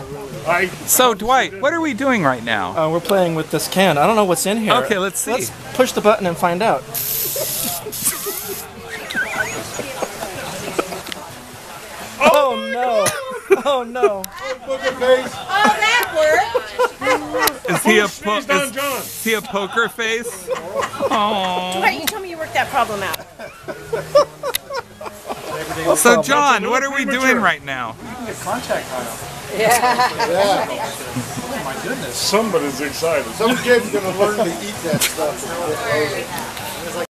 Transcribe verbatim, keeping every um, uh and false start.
I, So Dwight, what are we doing right now? Uh, we're playing with this can. I don't know what's in here. Okay, let's see. Let's push the button and find out. Oh no! Oh no! Oh, that worked! Is he a po Sneezed on is, John. is he a poker face? Oh. Dwight, you tell me you worked that problem out. So John, what are we doing right now? Contact tile. Yeah. Somebody's excited. Some kid's gonna learn to eat that stuff.